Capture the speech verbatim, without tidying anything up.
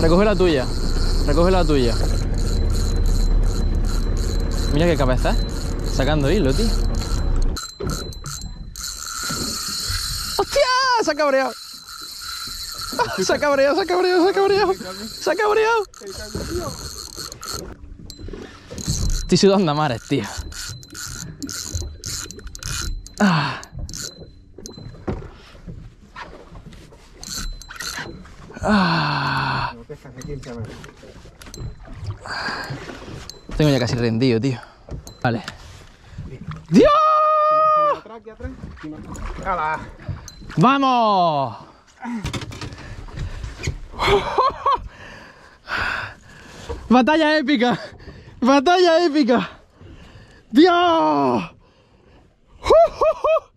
Recoge la tuya. Recoge la tuya. Mira qué cabeza, ¿eh? Sacando hilo, tío. ¡Hostia! Se ha cabreado. Se ha cabreado, se ha cabreado, se ha cabreado. Se ha cabreado. Estoy sudando a mares, tío. Ah. Ah. Tengo ya casi rendido, tío. Vale. ¡Dios! ¡Vamos! ¡Batalla épica! ¡Batalla épica! ¡Dios! ¡Uh, uh, uh!